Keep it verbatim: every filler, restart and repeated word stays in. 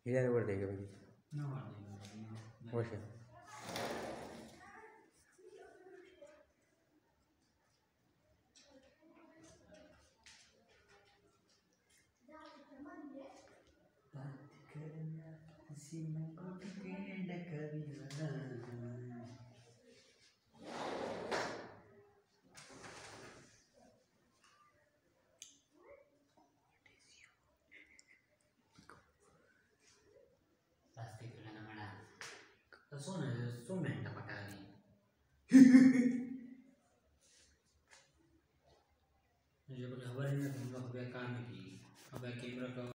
हीरा वर देगा भाई ना मार देंगे वो से किसी में कुछ केंड करिया pasti kena mana sono sono enta patali मुझे कुछ खबर ही नहीं तुम लोग अब काम की अब कैमरा का